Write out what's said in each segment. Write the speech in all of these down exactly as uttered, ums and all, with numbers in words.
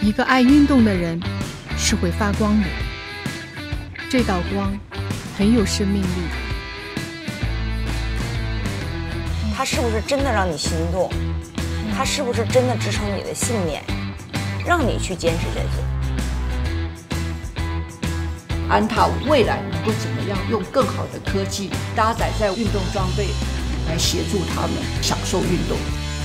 一个爱运动的人是会发光的，这道光很有生命力。 它是不是真的让你心动？它是不是真的支撑你的信念，让你去坚持下去？ 安踏未来能够怎么样用更好的科技搭载在运动装备，来协助他们享受运动？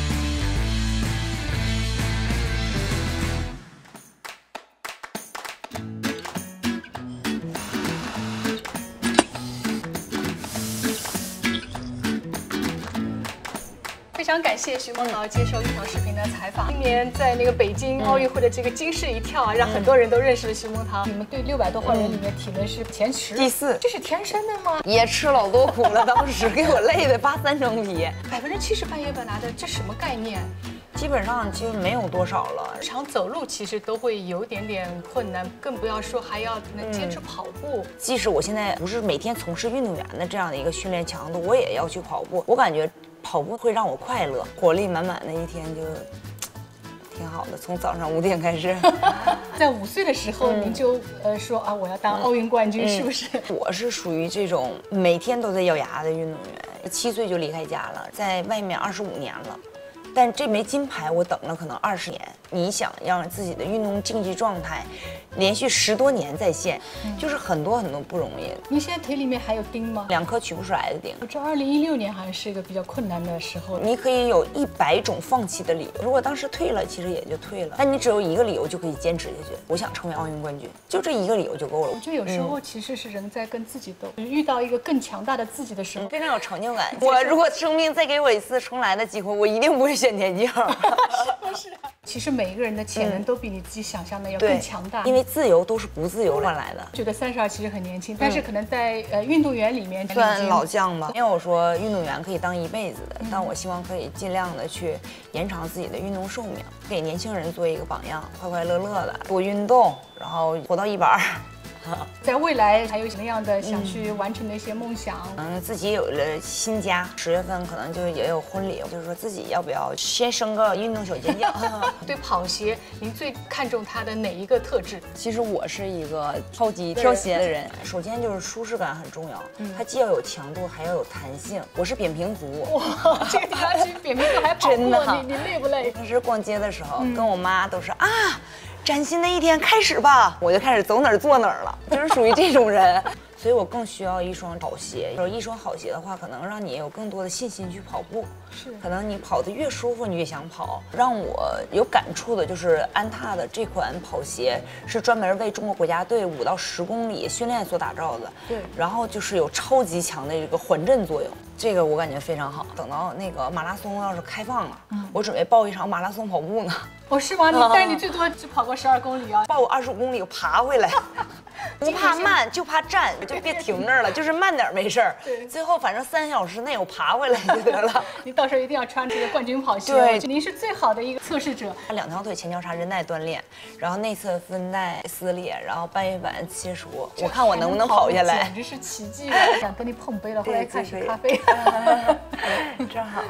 非常感谢徐梦桃接受一条视频的采访。今年在那个北京奥运会的这个惊世一跳啊，让很多人都认识了徐梦桃。你们队六百多号人里面体能是前十， 第四， 这是天生的吗？ 也吃老多苦了，当时给我累的扒三张皮， 百分之七十半月本拿的，这什么概念？ 基本上其实没有多少了。 日常走路其实都会有一点点困难，更不要说还要能坚持跑步。 嗯、即使我现在不是每天从事运动员的这样的一个训练强度，我也要去跑步。我感觉跑步会让我快乐，活力满满的一天就挺好的。从早上五点开始， 在五岁的时候，嗯、您就呃说啊，我要当奥运冠军，嗯、是不是？ 我是属于这种每天都在咬牙的运动员。七岁就离开家了，在外面二十五年了。但这枚金牌我等了可能二十年。你想让自己的运动竞技状态连续十多年在线，嗯、就是很多很多不容易。 您现在腿里面还有钉吗？ 两颗取不出来的钉。 我知道二零一六年好像是一个比较困难的时候。 你可以有一百种放弃的理由，如果当时退了，其实也就退了。但你只有一个理由就可以坚持下去。我想成为奥运冠军，就这一个理由就够了。 我觉得有时候其实是人在跟自己斗，嗯、遇到一个更强大的自己的时候， 嗯、非常有成就感。我如果生命再给我一次重来的机会，我一定不会选田径。 是不是？其实每一个人的潜能都比你自己想象的要更强大， 因为自由都是不自由换来的。 觉得三十二其实很年轻，但是可能在呃运动员里面算老将吧。没有说运动员可以当一辈子的，但我希望可以尽量的去延长自己的运动寿命，给年轻人做一个榜样，快快乐乐的多运动，然后活到一百二。 在未来还有什么样的想去完成的一些梦想？ 嗯，自己有了新家，十月份可能就也有婚礼，就是说自己要不要先生个运动小健将？ 对跑鞋，您最看重它的哪一个特质？ 其实我是一个超级挑鞋的人，首先就是舒适感很重要，嗯、它既要有强度，还要有弹性。我是扁平足， 哇，这个地方去扁平足还跑步，真的，你你累不累？ 平时逛街的时候，嗯、跟我妈都是啊。崭新的一天开始吧，我就开始走哪儿坐哪儿了，就是属于这种人，所以我更需要一双好鞋。有一双好鞋的话，可能让你有更多的信心去跑步。是，可能你跑得越舒服，你越想跑。让我有感触的就是安踏的这款跑鞋是专门为中国国家队五到十公里训练所打造的。对，然后就是有超级强的一个缓震作用。这个我感觉非常好。等到那个马拉松要是开放了，嗯、我准备报一场马拉松跑步呢。 哦，是吗？你但是你最多只跑过十二公里啊？ 报我二十五公里，我爬回来。不怕慢，就怕站，就别停那儿了，就是慢点没事儿。对，最后反正三小时内我爬回来就得了。 你到时候一定要穿这个冠军跑鞋。对，您是最好的一个测试者。 两条腿前交叉韧带断裂，然后内侧分带撕裂，然后半月板切除，我看我能不能跑下来。 简直是奇迹了！想跟你碰杯了，后来开始咖啡。 正好。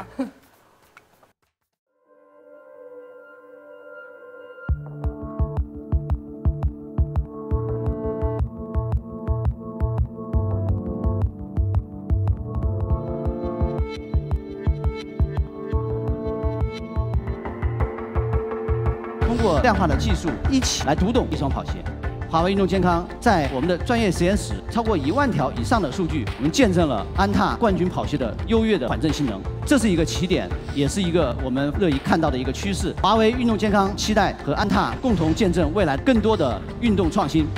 通过量化的技术一起来读懂一双跑鞋。华为运动健康在我们的专业实验室，超过一万条以上的数据，我们见证了安踏冠军跑鞋的优越的缓震性能。这是一个起点，也是一个我们乐意看到的一个趋势。华为运动健康期待和安踏共同见证未来更多的运动创新。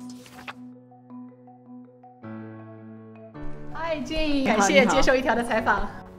嗨，建议，感谢接受一条的采访。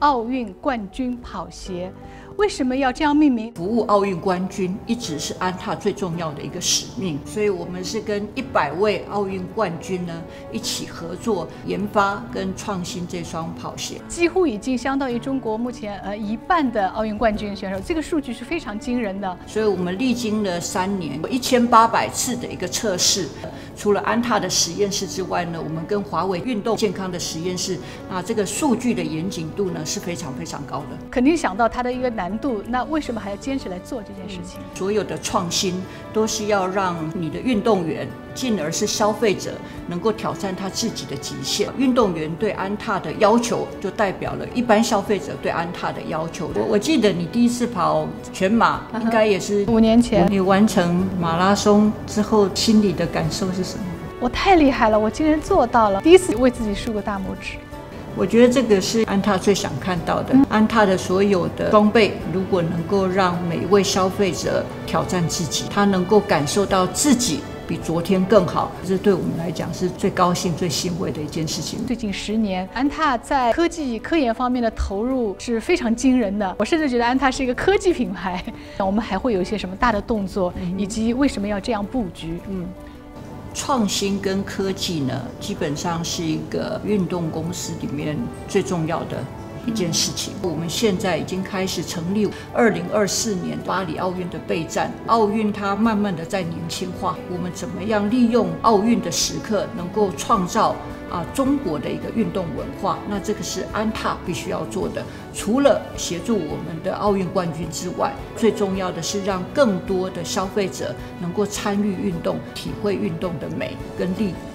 奥运冠军跑鞋。为什么要这样命名？ 服务奥运冠军一直是安踏最重要的一个使命，所以我们是跟一百位奥运冠军呢一起合作研发跟创新这双跑鞋， 几乎已经相当于中国目前呃一半的奥运冠军选手，这个数据是非常惊人的。 所以我们历经了三年，一千八百次的一个测试。除了安踏的实验室之外呢，我们跟华为运动健康的实验室，那这个数据的严谨度呢是非常非常高的。 肯定想到它的一个难度，那为什么还要坚持来做这件事情？ 所有的创新都是要让你的运动员，进而是消费者能够挑战他自己的极限。运动员对安踏的要求，就代表了一般消费者对安踏的要求。我我记得你第一次跑全马，应该也是五年前。 你完成马拉松之后，心里的感受是什么？ 我太厉害了，我竟然做到了！第一次为自己竖个大拇指。 我觉得这个是安踏最想看到的。嗯、安踏的所有的装备，如果能够让每一位消费者挑战自己，他能够感受到自己比昨天更好，这对我们来讲是最高兴、最欣慰的一件事情。 最近十年，安踏在科技科研方面的投入是非常惊人的。我甚至觉得安踏是一个科技品牌。我们还会有一些什么大的动作，嗯、以及为什么要这样布局？嗯。 创新跟科技呢，基本上是一个运动公司里面最重要的一件事情。我们现在已经开始成立二零二四年巴黎奥运的备战，奥运它慢慢的在年轻化，我们怎么样利用奥运的时刻，能够创造啊中国的一个运动文化？那这个是安踏必须要做的。除了协助我们的奥运冠军之外，最重要的是让更多的消费者能够参与运动，体会运动的美跟力。